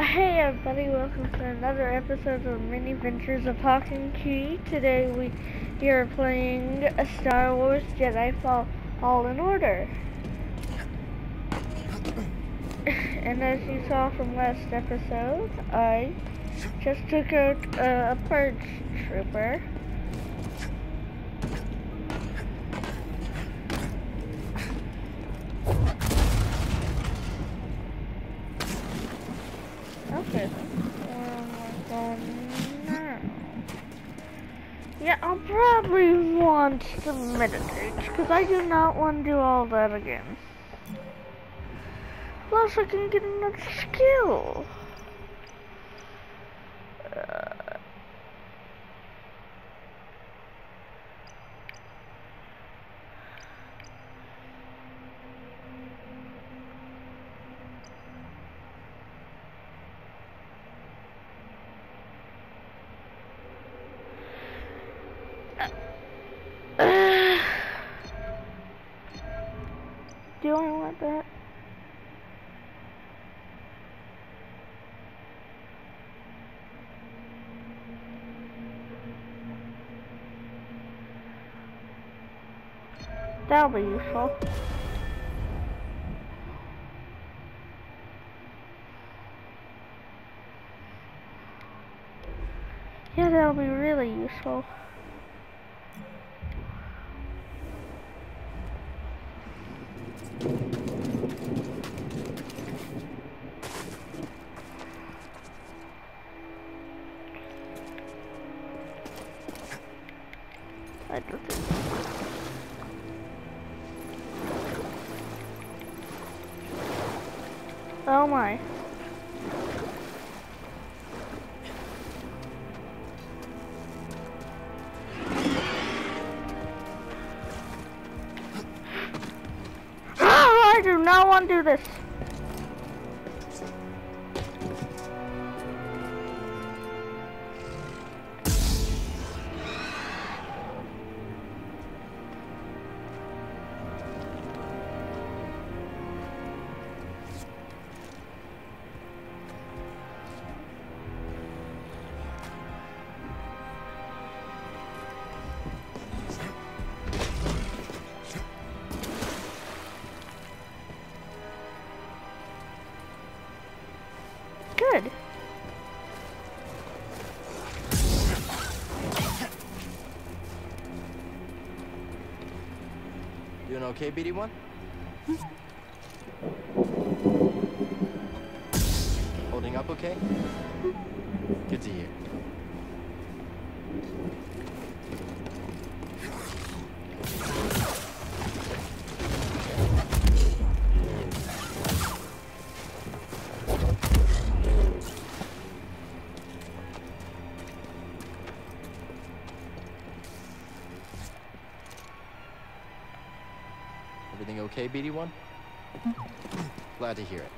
Hey everybody, welcome to another episode of Mini Adventures of Talking Key. Today we are playing a Star Wars Jedi Fallen Order. And as you saw from last episode, I just took out a purge trooper. Okay, where am I going now? Yeah, I'll probably want to meditate, because I do not want to do all that again. Plus, I can get another skill. Do I want that? That'll be useful. Yeah, that'll be really useful. I don't think. Oh my. Oh, I do not want to do this. Good. Doing okay, BD1? Holding up okay? Good to hear. Everything okay, BD1? Glad to hear it.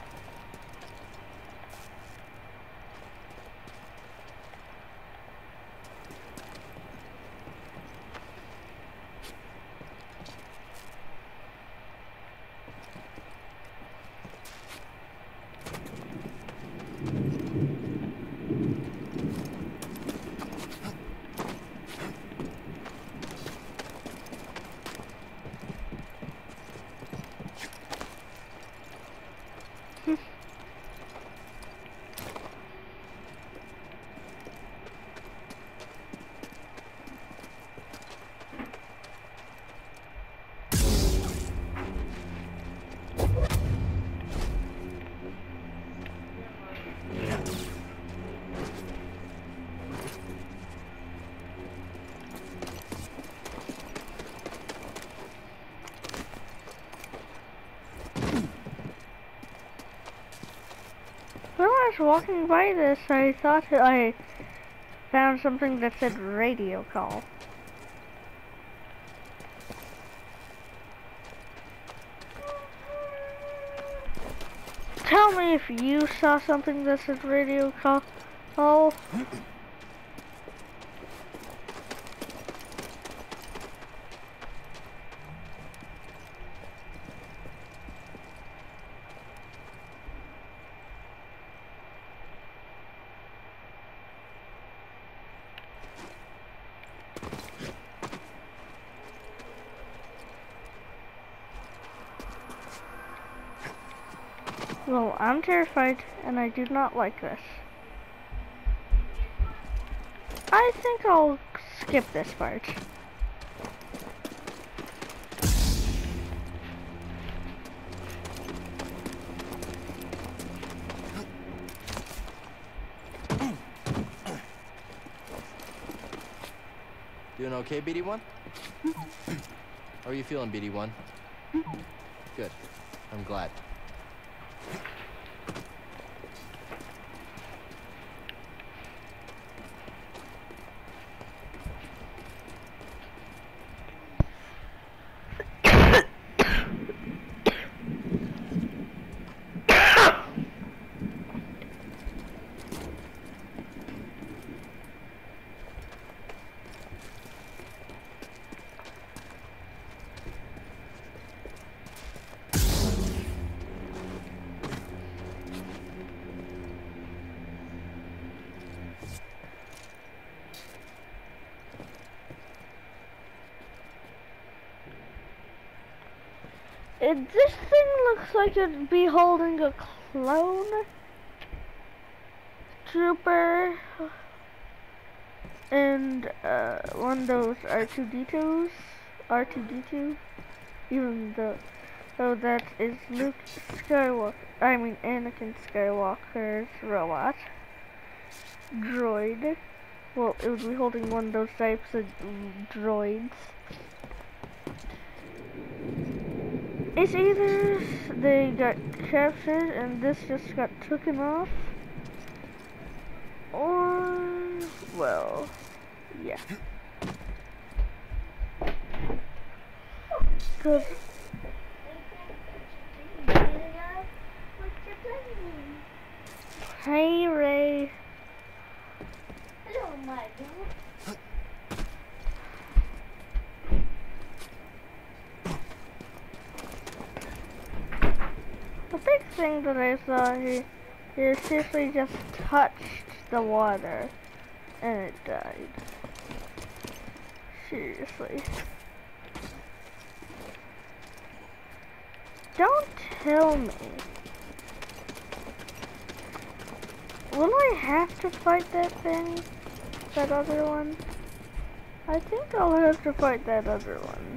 When I was walking by this, I thought I found something that said radio call. Tell me if you saw something that said radio call. Oh. Well, I'm terrified, and I do not like this. I think I'll skip this part. Doing okay, BD1? How are you feeling, BD1? Good. I'm glad. This thing looks like it'd be holding a clone trooper and one of those R2D2, even though that is Luke Skywalker, I mean Anakin Skywalker's robot droid. Well, it would be holding one of those types of droids. It's either they got captured and this just got taken off, or, well, yeah. Cause hey Ray. Hello, Mario. The big thing that I saw here seriously just touched the water and it died. Seriously. Don't tell me. Will I have to fight that thing? That other one? I think I'll have to fight that other one.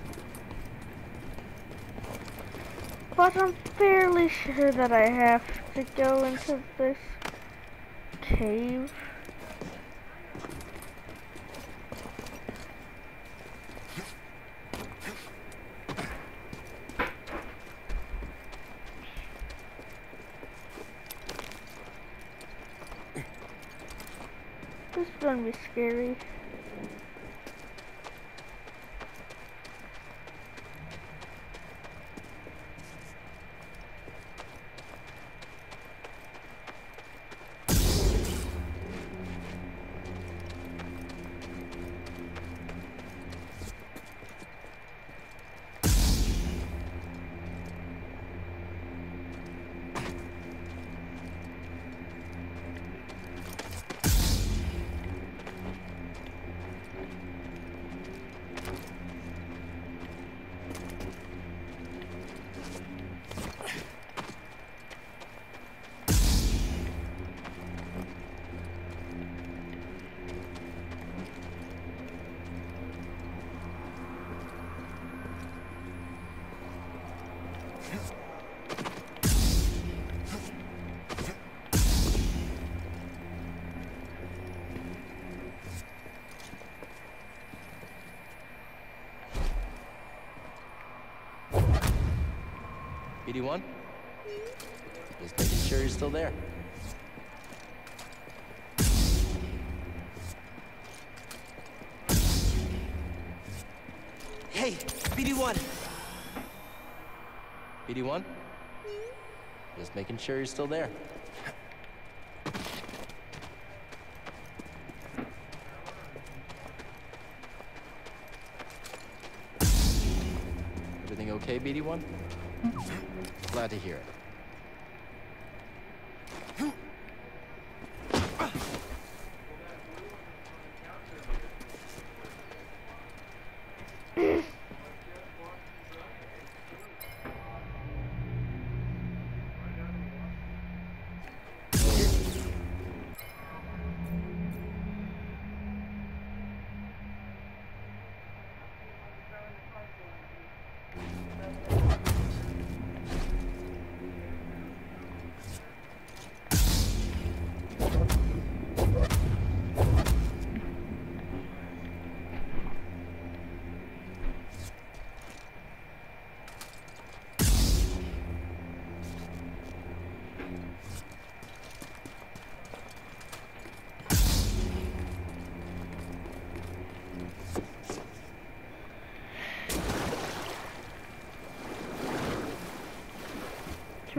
But I'm fairly sure that I have to go into this cave. This is gonna be scary. BD1? Just making sure you're still there. Hey, BD1! BD1? Just making sure you're still there. Everything okay, BD1? Glad to hear it.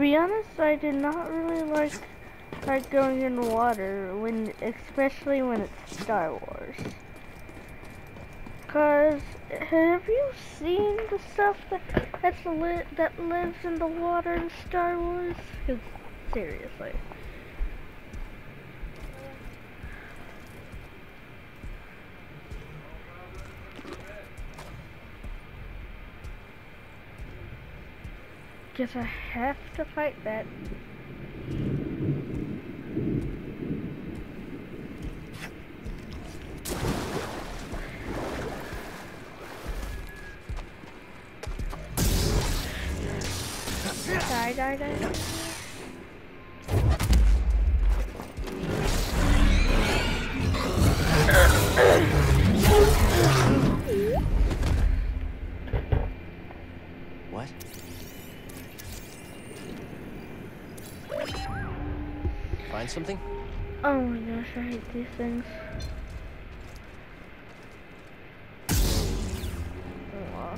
be honest, I did not really like going in the water especially when it's Star Wars. Cause have you seen the stuff that lives in the water in Star Wars? 'Cause seriously. Guess I have to fight that. Die. What? Find something? Oh my gosh, I hate these things. Aw.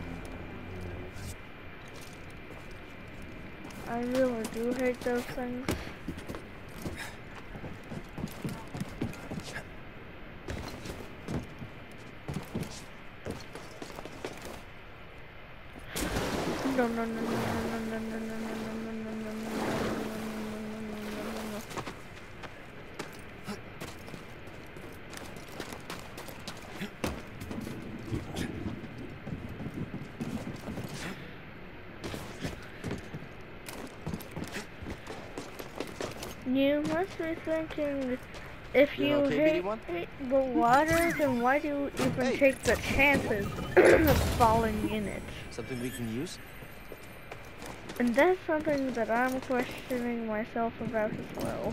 I really do hate those things. No. You must be thinking, if you okay, hate the water, then why do you even take the chances of falling in it? Something we can use? And that's something that I'm questioning myself about as well.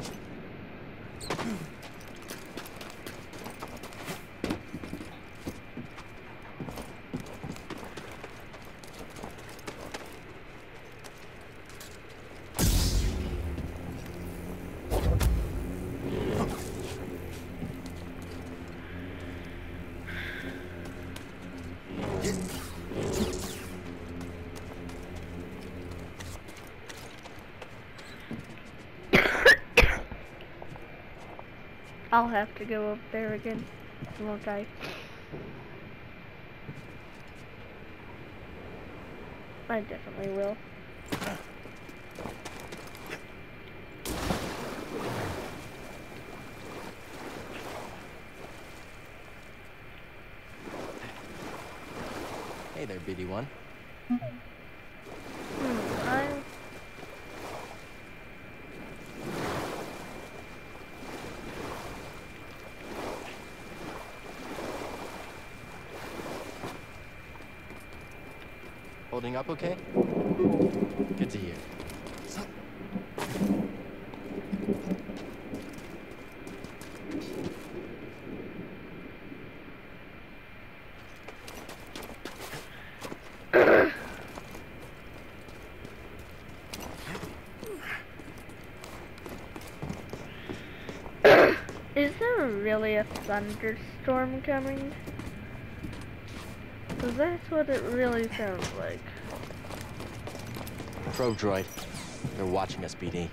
I'll have to go up there again, won't I? I definitely will. Hey there, BD1. Holding up okay? Good to hear. Is there really a thunderstorm coming? Because that's what it really sounds like. Probe droid. They're watching us, BD.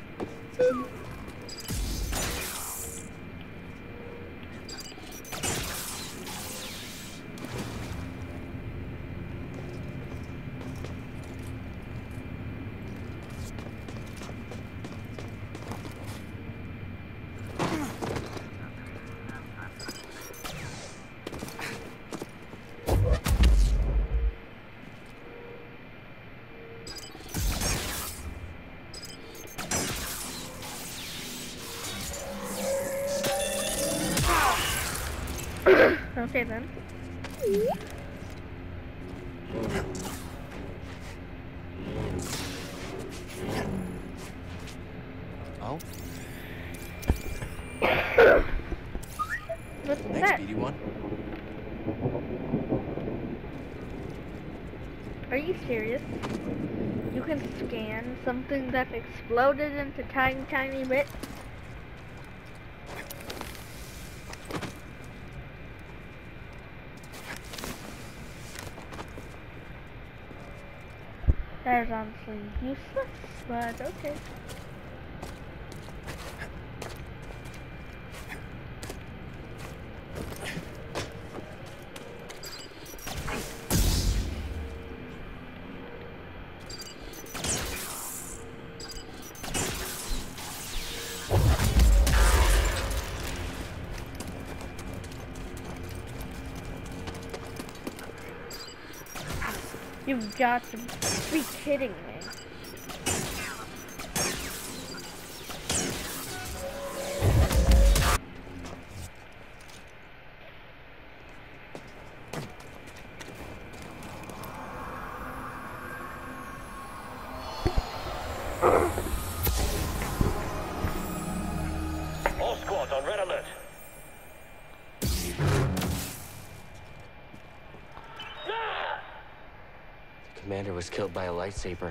Okay then. Oh? What's Thanks, that? BD1. Are you serious? You can scan something that exploded into tiny bits? That is honestly useless. but okay. You've got to be kidding me. All squads on red alert. The commander was killed by a lightsaber.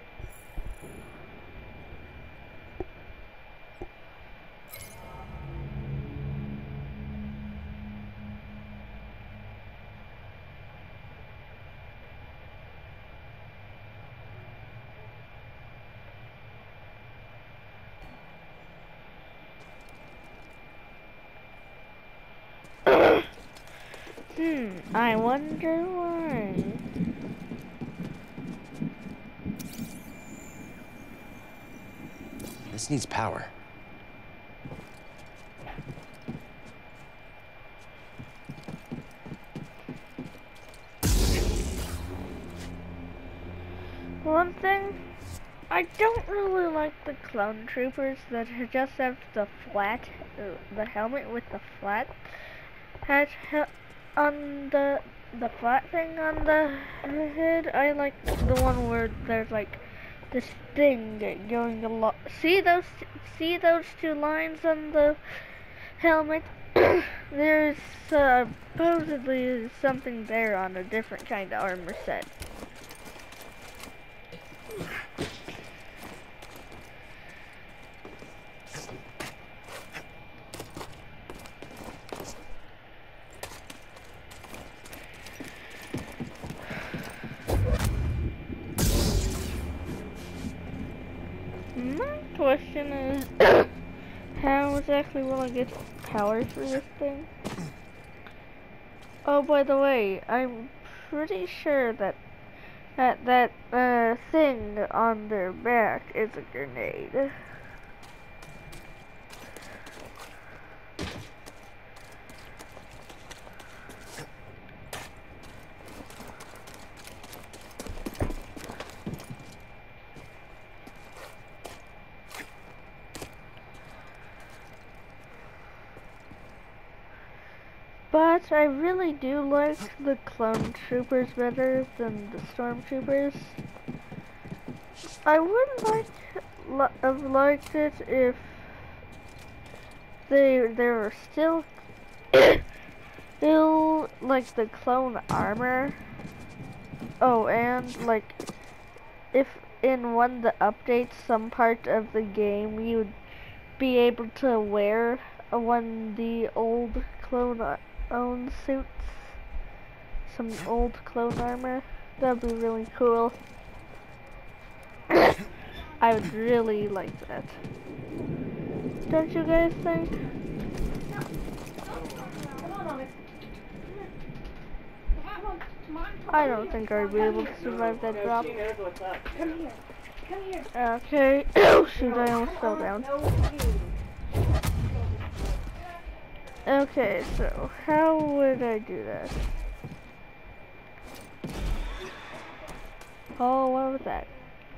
I wonder why. This needs power. One thing, I don't really like the clone troopers that just have the flat, the helmet with the flat hat on the flat thing on the head. I like the one where there's like this thing going along. See those two lines on the helmet? There's supposedly something there on a different kind of armor set. My question is, how exactly will I get power for this thing? Oh, by the way, I'm pretty sure that that thing on their back is a grenade. But I really do like the clone troopers better than the stormtroopers. I would have liked it if they were still like the clone armor. Oh, and like if in one of the updates, some part of the game, you'd be able to wear one of the old clone own suits, some old clone armor. That'd be really cool. I would really like that. Don't you guys think? I don't think I'd be able to survive that drop. Come here. Come here. Okay. Oh shoot, I almost fell down. Okay, so how would I do that? Oh, what was that?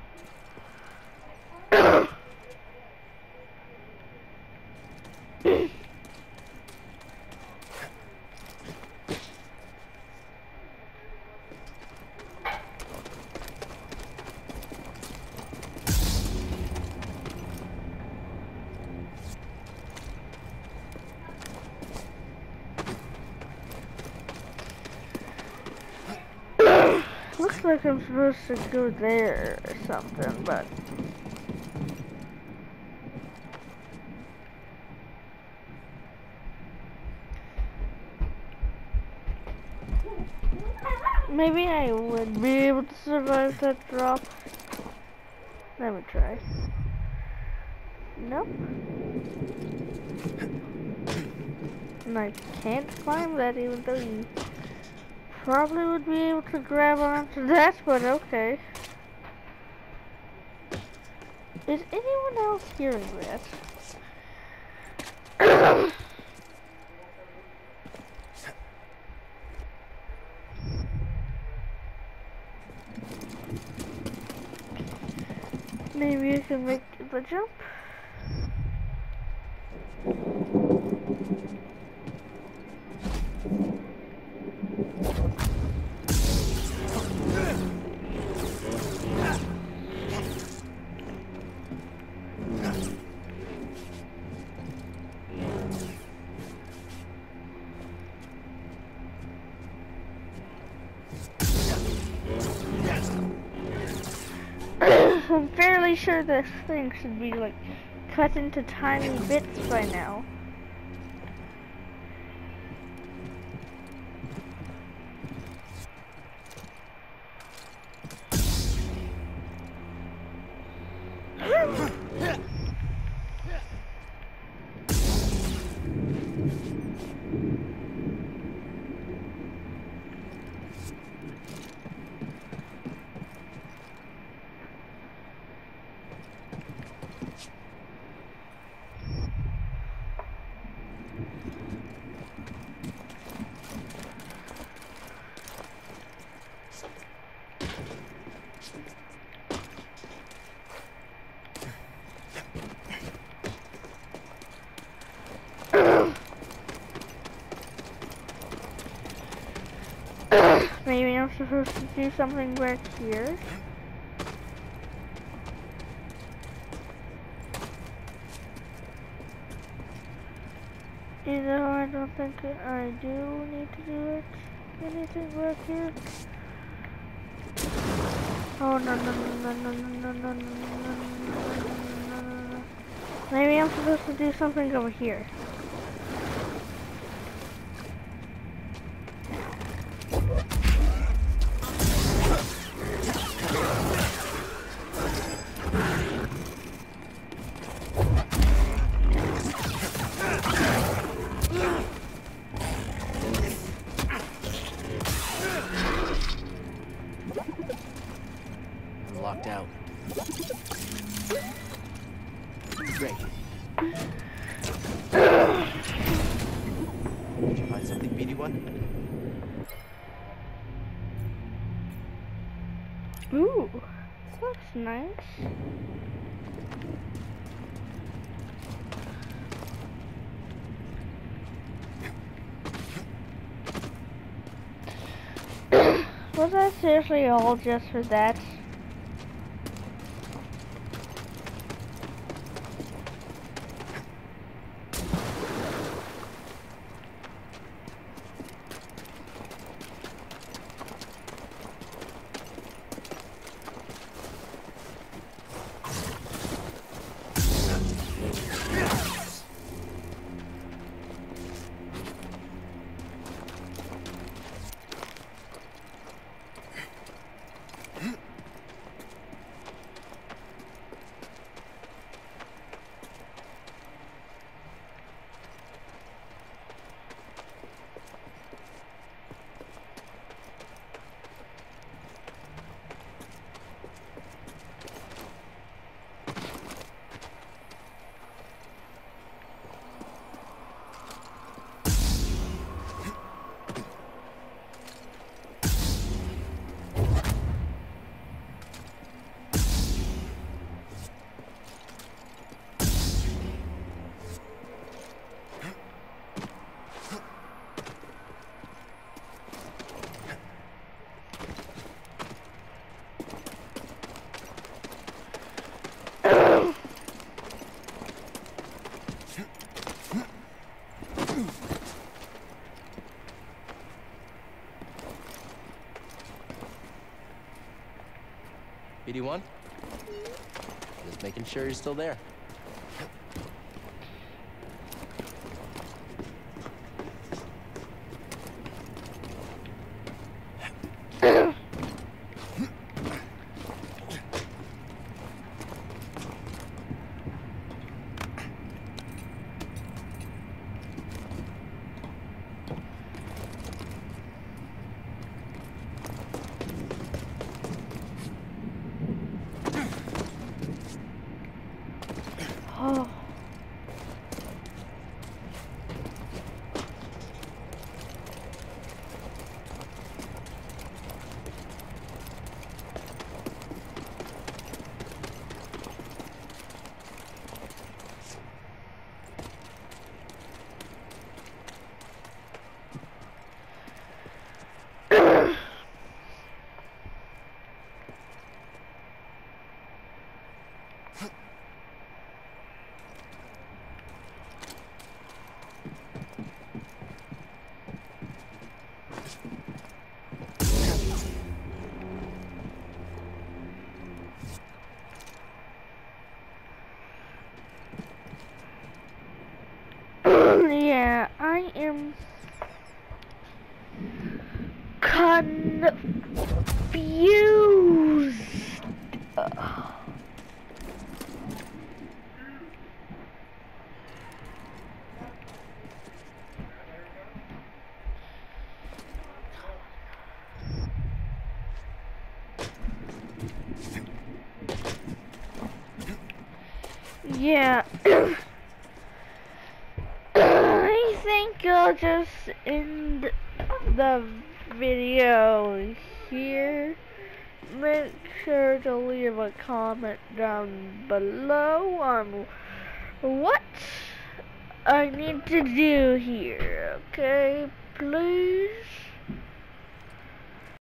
Looks like I'm supposed to go there or something, but maybe I would be able to survive that drop. Let me try. Nope. And I can't climb that even though you probably would be able to grab onto that, but okay. Is anyone else hearing that? Maybe I can make the jump. I'm fairly sure this thing should be like cut into tiny bits by now. Maybe I'm supposed to do something back here. Even though I don't think I do need to do it. Anything back here? Oh no no no no no no no no no no. Maybe I'm supposed to do something over here. Locked out. Great. Did you find something, BD1? Ooh, that's nice. Was that seriously all just for that? BD1? Just making sure you're still there. Oh. Yeah, I am confused. Yeah. I think I'll just end the video here. Make sure to leave a comment down below on what I need to do here, okay? Please?